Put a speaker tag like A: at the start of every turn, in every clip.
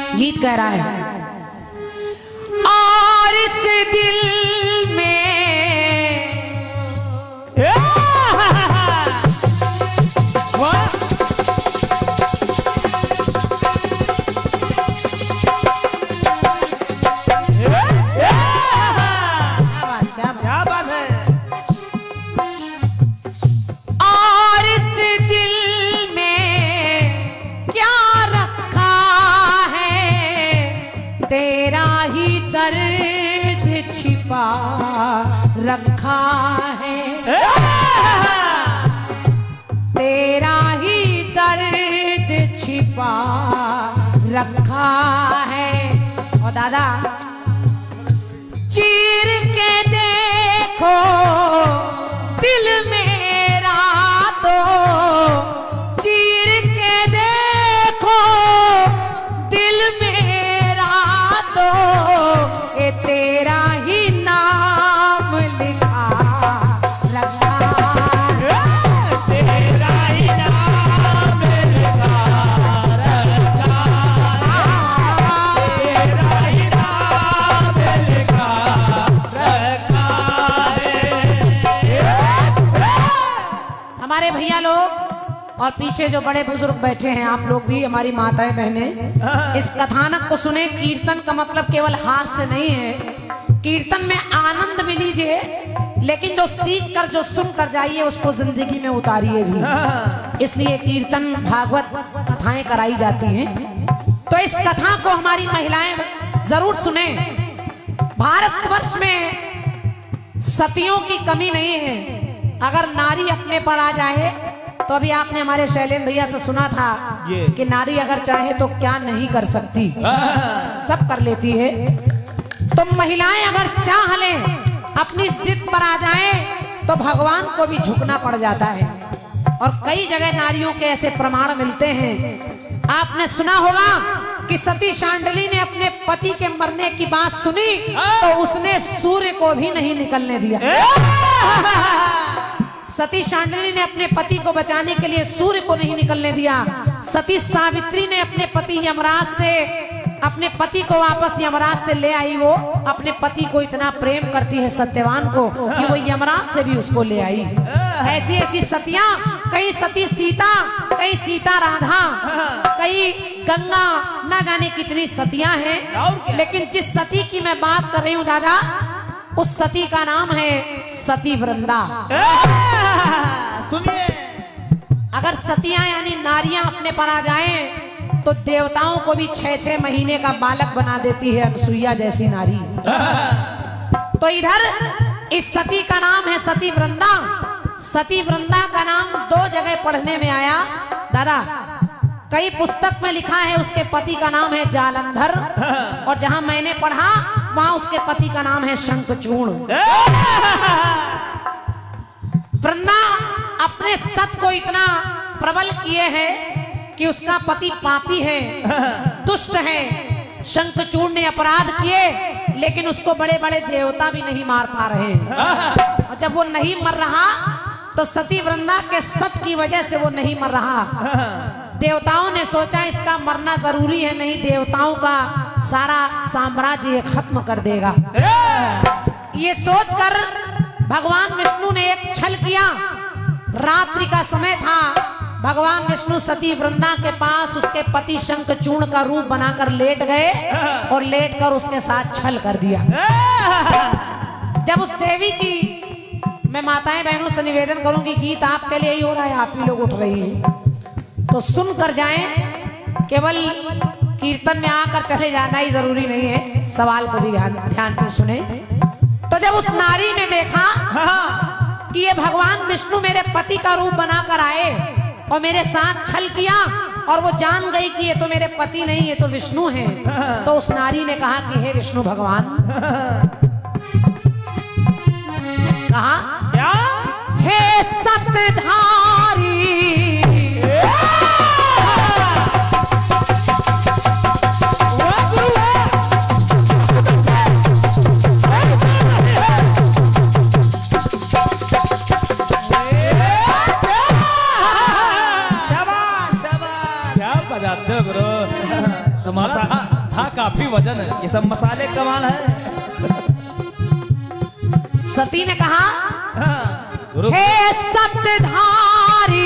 A: गीत कह रहा है, और इस दिल में रखा है, तेरा ही दर्द छिपा रखा है। और दादा चीर के देखो दिल मेरा, तो चीर के देखो दिल मेरा, तो ये तेरा ही नाम लिखा रखा, तेरा ही नाम लिखा रखा, तेरा ही नाम लिखा रखा है। हमारे भैया लोग और पीछे जो बड़े बुजुर्ग बैठे हैं, आप लोग भी, हमारी माताएं बहनें, इस कथानक को सुने। कीर्तन का मतलब केवल हाथ से नहीं है, कीर्तन में आनंद भी लीजिए, लेकिन जो सीख कर जो सुन कर जाइए उसको जिंदगी में उतारिए भी। इसलिए कीर्तन भागवत कथाएं कराई जाती हैं। तो इस कथा को हमारी महिलाएं जरूर सुने। भारतवर्ष में सतियों की कमी नहीं है। अगर नारी अपने पर आ जाए, तो अभी आपने हमारे शैलेंद्र भैया से सुना था कि नारी अगर चाहे तो क्या नहीं कर सकती, सब कर लेती है। तो महिलाएं अगर चाह लें, अपनी जिद पर आ जाएं, तो भगवान को भी झुकना पड़ जाता है। और कई जगह नारियों के ऐसे प्रमाण मिलते हैं। आपने सुना होगा कि सती शांडली ने अपने पति के मरने की बात सुनी, तो उसने सूर्य को भी नहीं निकलने दिया। सती शांडली ने अपने पति को बचाने के लिए सूर्य को नहीं निकलने दिया। सती सावित्री ने अपने पति यमराज से, अपने पति को वापस यमराज से ले आई। वो अपने पति को इतना प्रेम करती है सत्यवान को कि वो यमराज से भी उसको ले आई। ऐसी ऐसी सतियां, कई सती सीता, कई सीता राधा, कई गंगा, ना जाने कितनी सतियां हैं। लेकिन जिस सती की मैं बात कर रही हूँ दादा, उस सती का नाम है सती वृंदा।
B: सुनिए,
A: अगर सतियां यानी नारियां अपने पर आ जाएं, तो देवताओं को भी 6-6 महीने का बालक बना देती है अनसुईया जैसी नारी। तो इधर इस सती का नाम है सती वृंदा। सती वृंदा का नाम 2 जगह पढ़ने में आया दादा। कई पुस्तक में लिखा है उसके पति का नाम है जालंधर, और जहां मैंने पढ़ा वहां उसके पति का नाम है शंखचूर्ण। वृंदा अपने सत को इतना प्रबल किए हैं कि उसका पति पापी है, दुष्ट है। शंखचूर्ण ने अपराध किए, लेकिन उसको बड़े बड़े देवता भी नहीं मार पा रहे। और जब वो नहीं मर रहा, तो सती वृंदा के सत की वजह से वो नहीं मर रहा। देवताओं ने सोचा इसका मरना जरूरी है, नहीं देवताओं का सारा साम्राज्य खत्म कर देगा। ये सोचकर भगवान विष्णु ने एक छल किया। रात्रि का समय था। भगवान विष्णु सती वृंदा के पास उसके पति शंखचूर्ण का रूप बनाकर लेट गए, और लेटकर उसके साथ छल कर दिया। जब उस देवी की, मैं माताएं बहनों से निवेदन करूंगी, गीत आपके लिए ही हो रहा है, आप ही लोग उठ रही हैं, तो सुन कर जाएं। केवल कीर्तन में आकर चले जाना ही जरूरी नहीं है, सवाल को भी ध्यान से सुने। तो जब उस नारी ने देखा कि ये भगवान विष्णु मेरे पति का रूप बनाकर आए और मेरे साथ छल किया, और वो जान गई कि ये तो मेरे पति नहीं, ये तो विष्णु हैं, तो उस नारी ने कहा कि हे विष्णु भगवान, कहा क्या? हे सतधारी,
B: तमाशा था काफी वजन है, ये सब मसाले कमाल है।
A: सती ने कहा,
B: हाँ,
A: हे सतधारी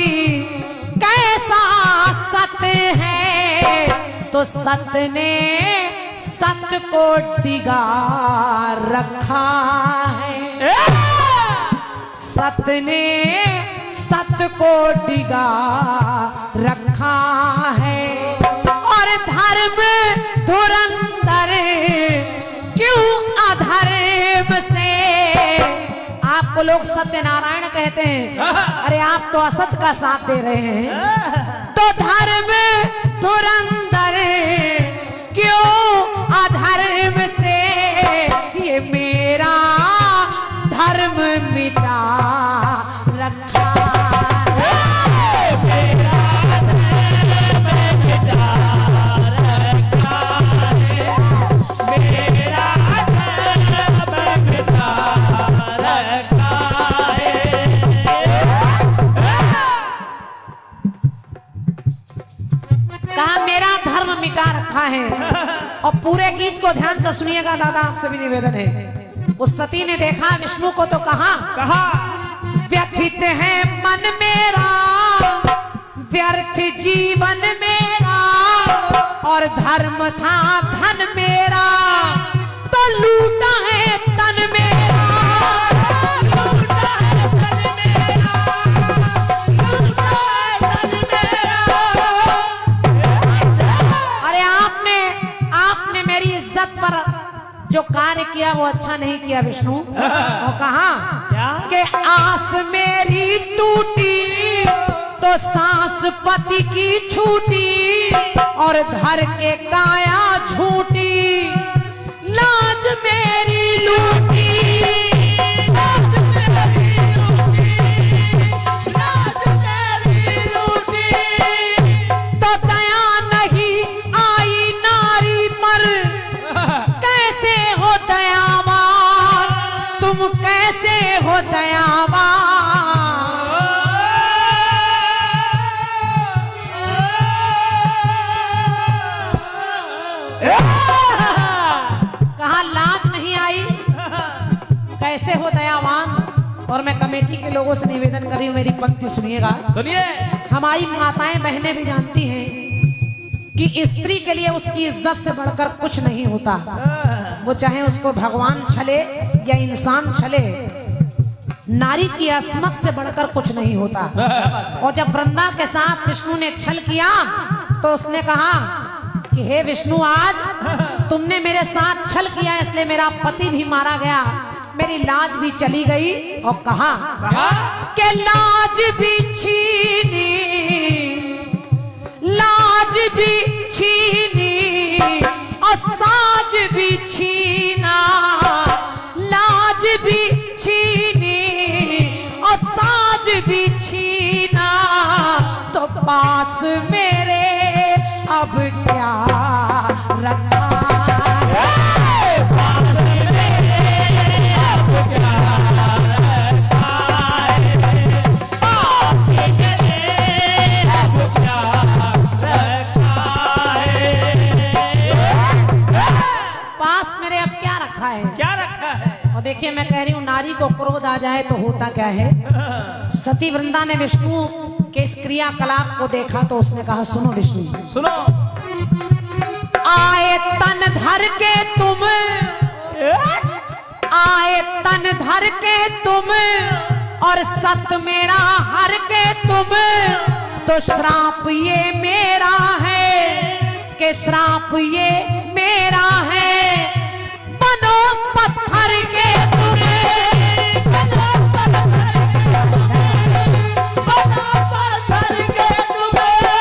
A: कैसा सत है, तो सत ने सत को डिगा रखा है। सत ने सत को डिगा रखा है, और धर्म धुरंधर क्यों अधर्म से। आपको लोग सत्यनारायण कहते हैं, अरे आप तो असत का साथ दे रहे हैं। तो धर्म धुरंधर क्यों अधर्म से, ये मेरा धर्म मिटा रखा है। मेरा धर्म मिटा रखा है। मेरा धर्म मिटा रखा है। कहा मेरा धर्म मिटा रखा है। और पूरे गीत को ध्यान से सुनिएगा दादा, आपसे भी निवेदन है। उस सती ने देखा विष्णु को तो कहा, व्यथित है मन मेरा, व्यर्थ जीवन मेरा, और धर्म था धन मेरा, तो लूटा है तन मेरा। लूटा है तन मेरा, लूटा है तन मेरा। अरे आपने मेरी इज्जत पर जो कार्य किया वो अच्छा नहीं किया विष्णु। और कहा कि आस मेरी टूटी तो सांस पति की छूटी, और धर के काया झूठी, लाज मेरी लूटी। लाज मेरी लूटी, लाज मेरी लूटी। तो दया नहीं आई नारी पर, कैसे हो दयावान तुम, कैसे हो दयावान। कहा लाज नहीं आई, कैसे हो दयावान। और मैं कमेटी के लोगों से निवेदन कर रही हूं, मेरी पंक्ति सुनिएगा।
B: सुनिए।
A: हमारी माताएं बहनें भी जानती हैं कि स्त्री के लिए उसकी इज्जत से बढ़कर कुछ नहीं होता। वो चाहे उसको भगवान छले या इंसान छले, नारी की अस्मत से बढ़कर कुछ नहीं होता। और जब वृंदा के साथ विष्णु ने छल किया तो उसने कहा कि हे विष्णु, आज तुमने मेरे साथ छल किया, इसलिए मेरा पति भी मारा गया, मेरी लाज भी चली गई। और कहा कि लाज भी छीनी, लाज भी छीनी, और साज भी छीना। लाज भी छीनी और साज भी छीना, तो पास मेरे अब क्या रखा है। पास मेरे अब क्या रखा है। पास मेरे अब क्या रखा है। पास मेरे अब क्या रखा है,
B: क्या रखा है।
A: और देखिए मैं कह रही हूँ, नारी को क्रोध आ जाए तो होता क्या है। सती वृंदा ने विष्णु के इस क्रियाकलाप को देखा तो उसने कहा, सुनो विष्णु,
B: सुनो।
A: आए तन धर के तुम, आए तन धर के तुम, और सत मेरा हर के तुम, तो श्राप ये मेरा है, कि श्राप ये मेरा है। बनो पत्थर के तुम, बनो पत्थर के तुम।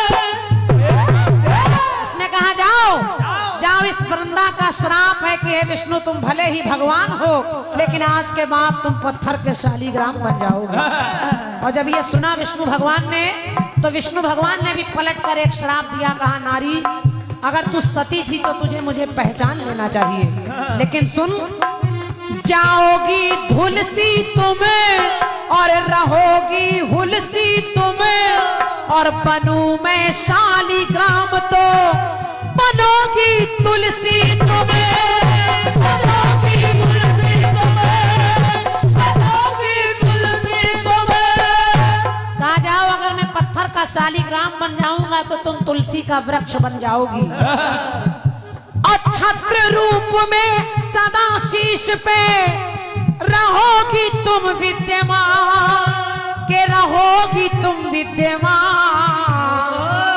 A: उसने कहा जाओ जाओ, इस वृंदा का श्राप है कि हे विष्णु, तुम भले ही भगवान हो, लेकिन आज के बाद तुम पत्थर के शालीग्राम बन जाओगे। और जब ये सुना विष्णु भगवान ने, तो विष्णु भगवान ने भी पलट कर एक श्राप दिया। कहा, नारी, अगर तू सती थी तो तुझे मुझे पहचान लेना चाहिए, लेकिन सुन, जाओगी धुलसी तुम और रहोगी हुलसी तुम, और बनूं मैं शालीग्राम तो बनोगी तुलसी तुम्हें, बनोगी तुलसी तुम्हें, बनोगी तुलसी तुम्हें। कहा जाओ अगर मैं पत्थर का शालिग्राम बन जाऊंगा तो तुम तुलसी का वृक्ष बन जाओगी। और छत्र रूप में सदा शीश पे रहोगी तुम विद्यमान, के रहोगी तुम विद्यमान।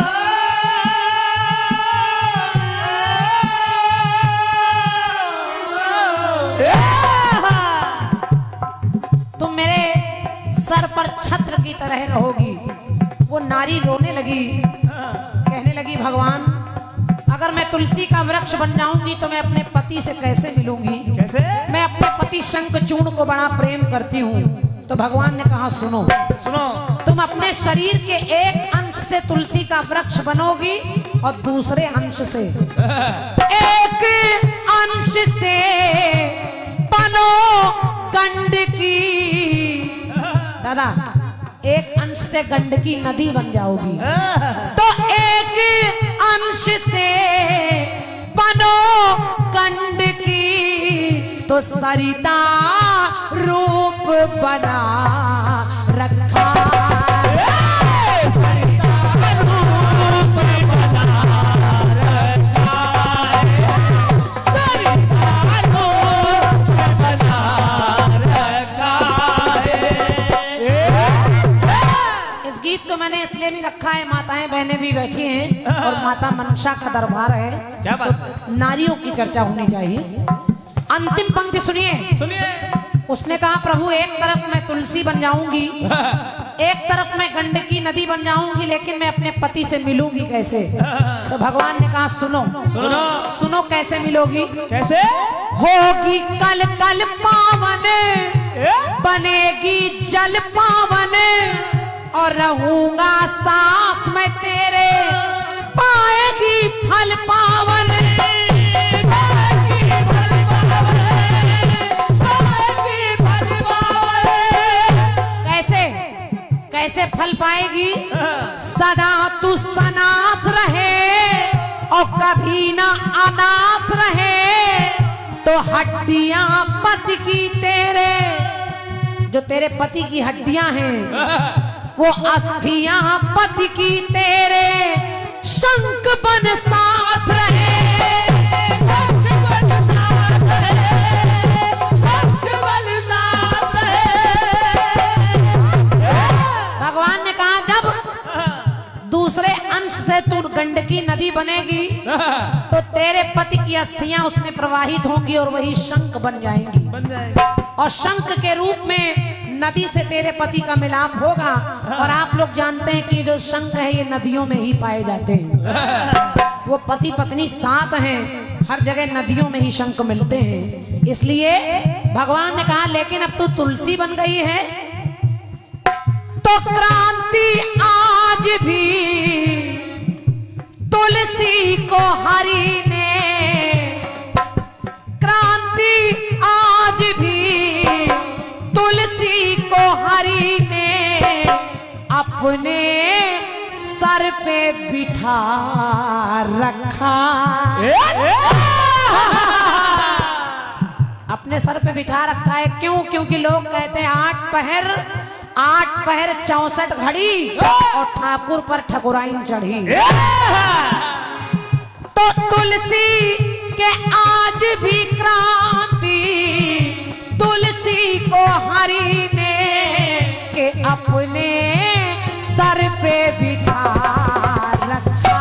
A: तुम मेरे सर पर छत्र की तरह रहोगी। वो नारी रोने लगी, कहने लगी भगवान अगर मैं तुलसी का वृक्ष बन जाऊंगी तो मैं अपने पति से कैसे मिलूंगी?
B: कैसे?
A: मैं अपने पति शंखचूर्ण को बड़ा प्रेम करती हूँ। तो भगवान ने कहा सुनो,
B: सुनो,
A: तुम अपने शरीर के एक अंश से तुलसी का वृक्ष बनोगी और दूसरे अंश से, एक अंश से बनो गंडकी। दादा एक अंश से गंडकी नदी बन जाओगी, तो एक अंश से बनो गंडकी, तो सरिता रूप बना रखा। सरिता रूप बना रखा, सरिता रूप बना रखा। इस गीत को मैंने इसलिए भी रखा है, माताएं बहनें भी बैठी हैं और माता मनसा का दरबार है।
B: क्या बात है?
A: तो नारियों की चर्चा होनी चाहिए। अंतिम पंक्ति सुनिए,
B: सुनिए।
A: उसने कहा प्रभु एक तरफ मैं तुलसी बन जाऊंगी, एक तरफ मैं गंडकी नदी बन जाऊंगी, लेकिन मैं अपने पति से मिलूंगी कैसे? तो भगवान ने कहा सुनो,
B: सुनो,
A: सुनो कैसे मिलोगी?
B: कैसे?
A: होगी कल कल पावन, बनेगी जल पावन, और रहूंगा साथ में तेरे, पाएगी फल पावन। कैसे कैसे फल पाएगी? सदा तू सनाथ रहे और कभी ना अनाथ रहे, तो हड्डियां पति की तेरे, जो तेरे पति की हड्डियां हैं वो अस्थियां पति की तेरे, शंख बन साथ रहे, शंख बन साथ रहे, शंख बन साथ रहे। भगवान ने कहा जब दूसरे अंश से तू गंडकी नदी बनेगी तो तेरे पति की अस्थियां उसमें प्रवाहित होंगी और वही शंख बन जाएंगी,
B: बन जाएगा।
A: और शंख के रूप में नदी से तेरे पति का मिलाप होगा। और आप लोग जानते हैं कि जो शंख है ये नदियों में ही पाए जाते हैं। वो पति पत्नी साथ हैं, हर जगह नदियों में ही शंख मिलते हैं। इसलिए भगवान ने कहा लेकिन अब तू तुलसी बन गई है तो क्रांति आज भी तुलसी को हरि ने, क्रांति आज भी तुलसी को हरि ने अपने सर पे बिठा रखा। अपने सर पे बिठा रखा है क्यों? क्योंकि लोग कहते हैं 8 पहर 64 घड़ी और ठाकुर पर ठकुराइन चढ़ी। तो तुलसी के आज भी क्रांति तुलसी को हरि ने के अपने सर पे बिठा रखा।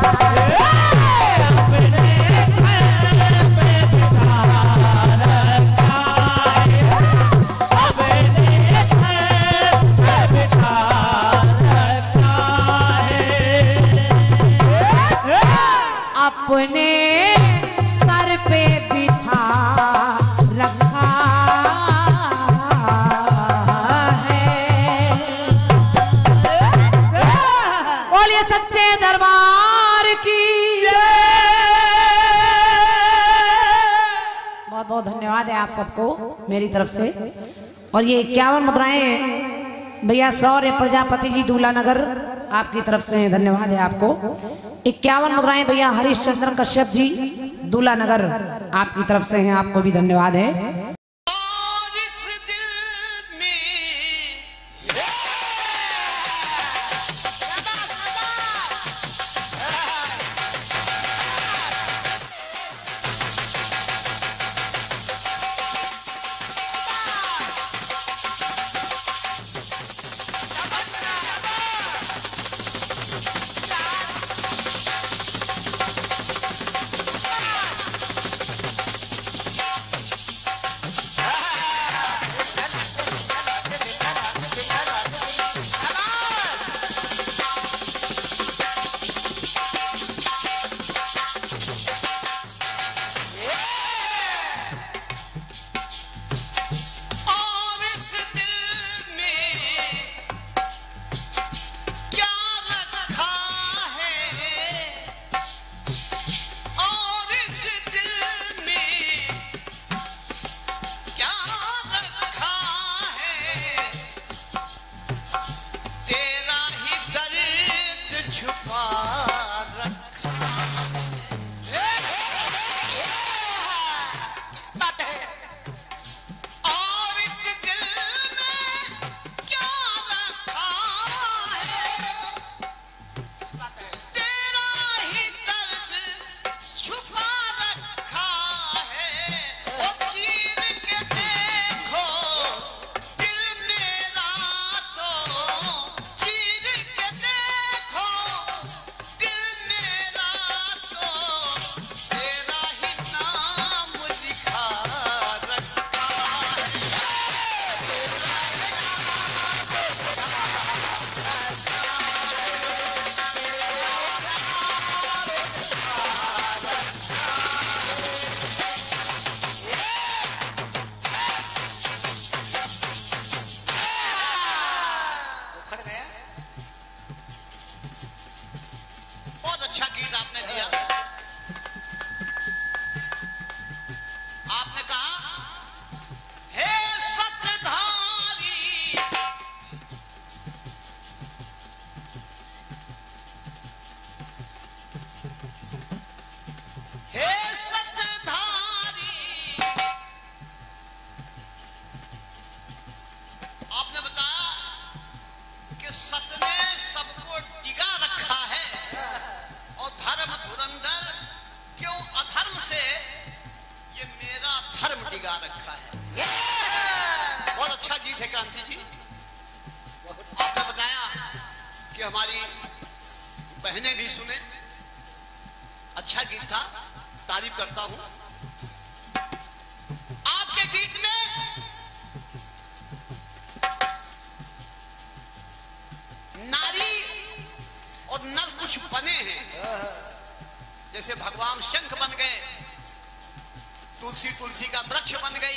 A: अपने सर पे बिठा रखा है। बोलिए सच्चे दरबार की बहुत बहुत धन्यवाद है आप सबको मेरी तरफ से। और ये 51 मुद्राएं भैया सौर्य प्रजापति जी दूल्हा नगर आपकी तरफ से धन्यवाद है आपको। 51 मुद्राएं भैया हरिश्चंद्र कश्यप जी दूल्हा नगर आपकी तरफ से हैं, आपको भी धन्यवाद है।
C: जैसे भगवान शंख बन गए, तुलसी तुलसी का वृक्ष बन गई।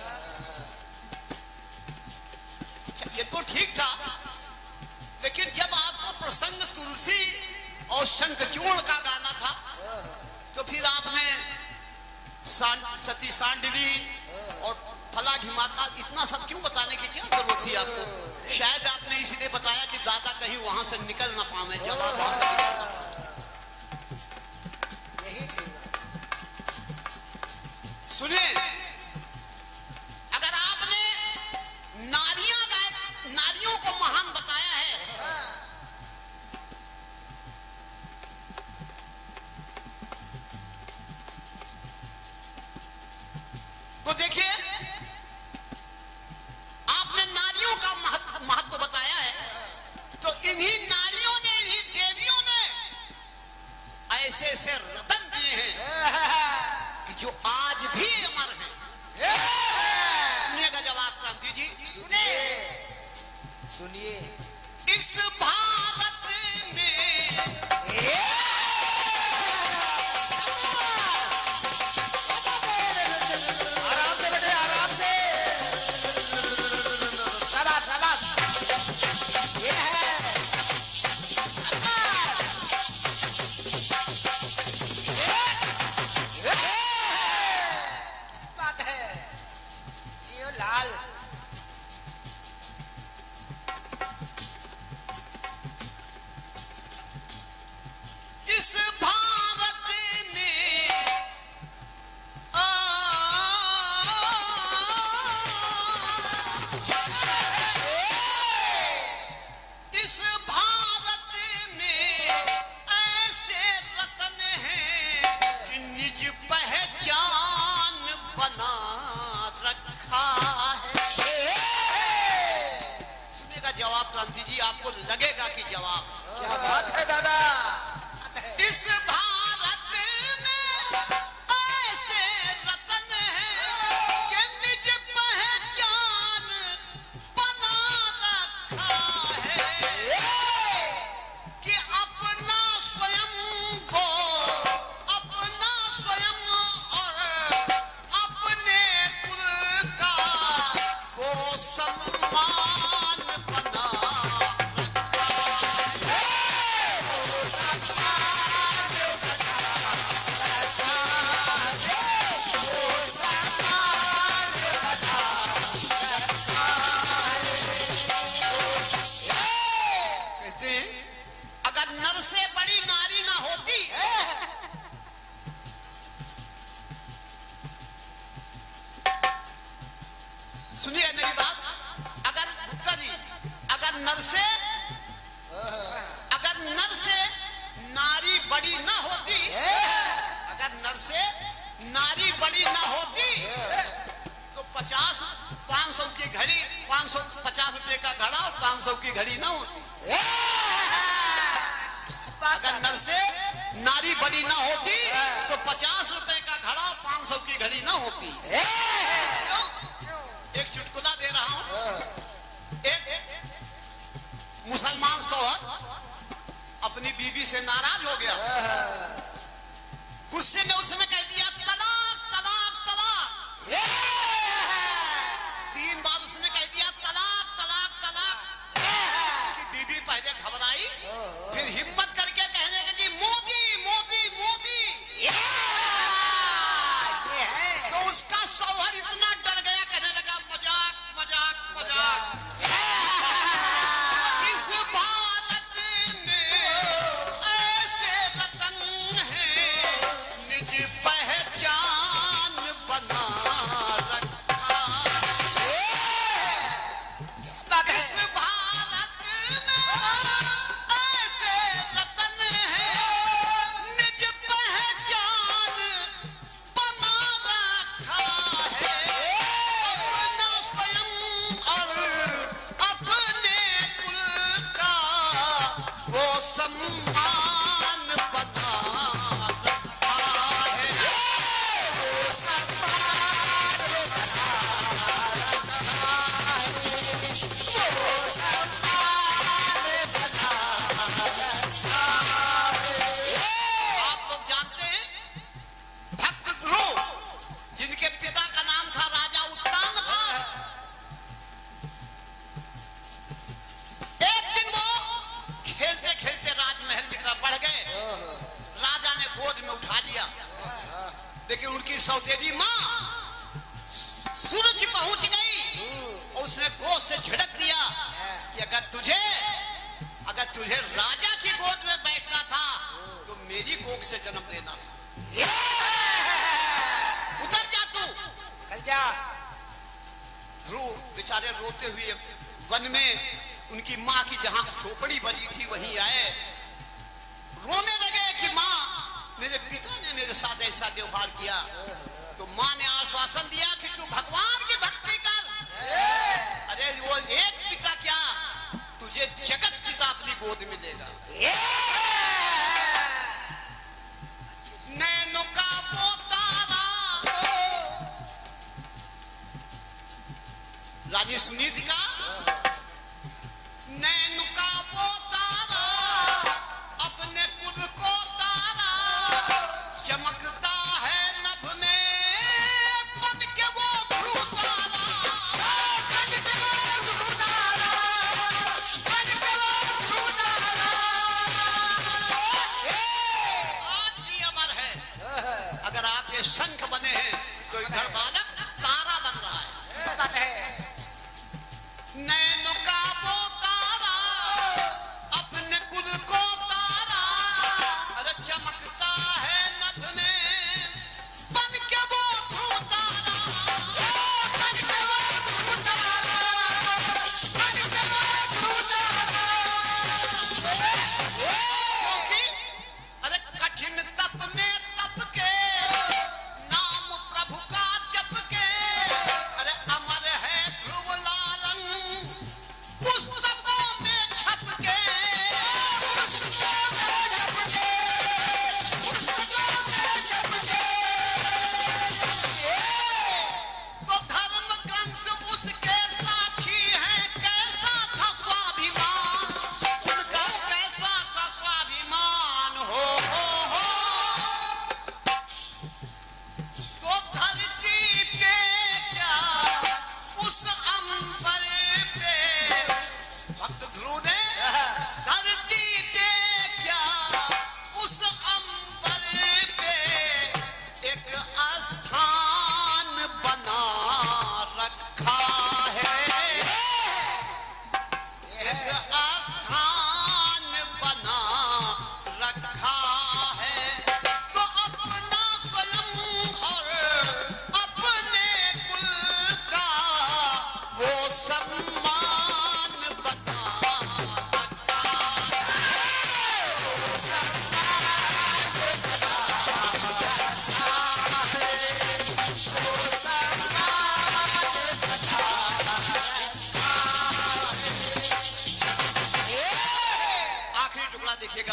C: ये तो ठीक था, लेकिन जब आपको प्रसंग तुलसी और शंखचूर्ण का गाना था तो फिर आपने सती सांडली और फला ढिमाका इतना सब क्यों बताने की क्या जरूरत थी आपको? शायद आपने इसलिए बताया कि दादा कहीं वहां से निकल ना पावे, जवाब वहां से निकल ना पावे। यही थी। सुनिए, अगर आपने नारियों को महान बताया है तो देखिए, आपने नारियों का महत्व बताया है, तो इन्हीं नारियों ने, इन्हीं देवियों ने ऐसे ऐसे रतन दिए हैं कि जो आज भी अमर हैं। सुनिएगा जवाब क्रांति जी, सुनिए। इस भारत में नर से बड़ी नारी ना होती, सुनिए मेरी बात, अगर गुप्ता जी अगर नर से नारी बड़ी ना होती, अगर नर से नारी बड़ी ना होती तो 500 की घड़ी 550 रुपए का घड़ा और 500 की घड़ी ना होती। अगर नर से नारी बड़ी ना होती तो 50 रुपए का घड़ा और 500 की घड़ी ना होती। एक चुटकुला दे रहा हूं। एक मुसलमान शौहर अपनी बीवी से नाराज हो गया, गुस्से में उसने कह दिया तलाक तलाक तलाक। 3 बार उसने कह दिया तलाक तलाक तलाक। उसकी बीवी पहले घबराई, फिर हिम्मत करके कहने लगी मोदी मोदी मोदी। तो उसका शौहर इतना डर गया, कहने लगा मजाक मजाक मजाक। इस भारत में ऐसे रतन हैं निज पहचान बना रखा। इस भारत में ऐसे रतन हैं निज पहचान बना रखा है। अपना स्वयं और अपने कुल का वो सम्मान बना रखा है। आप लोग जानते हैं भक्त ध्रुव, जिनके पिता का नाम था राजा उत्तानपाद। एक दिन वो खेलते खेलते राजमहल की तरफ बढ़ गए। राजा ने गोद में उठा लिया, लेकिन उनकी सौतेली माँ सूरज पहुंच गई और उसने गोद से झिड़क दिया कि अगर तुझे राजा की गोद में बैठना था तो मेरी कोख से जन्म लेना था। उतर जा तू, निकल जा। ध्रुव बेचारे रोते हुए वन में उनकी माँ की जहां झोपड़ी बनी थी वहीं आए, रोने लगे कि माँ मेरे पिता ने मेरे साथ ऐसा व्यवहार किया। तो माँ ने आश्वासन दिया कि तू भगवान की भक्ति कर। अरे वो एक पिता क्या, तुझे जगत पिता अपनी गोद में लेगा। नैनों का पोतारा, रानी सुनीति का नैनों का पोतारा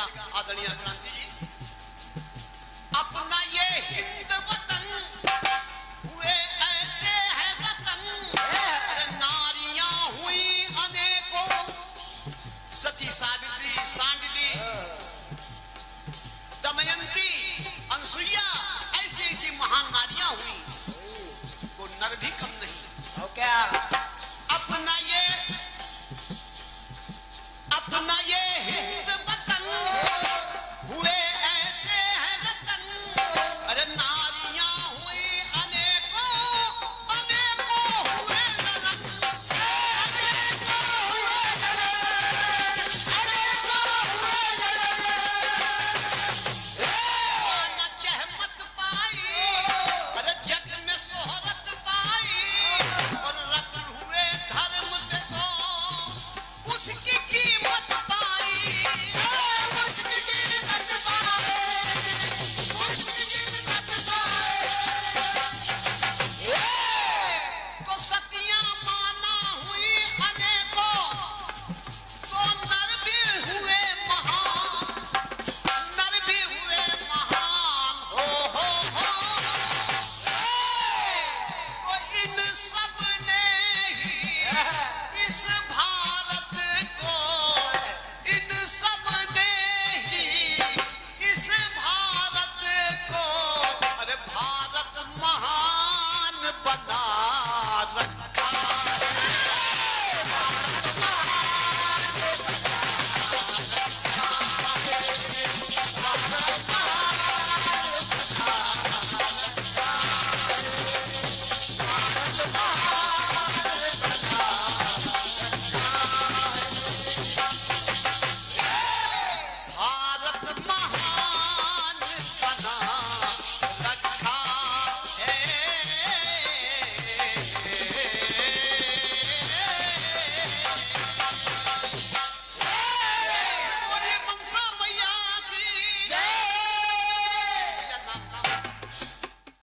C: आदरणीय क्रांति जी।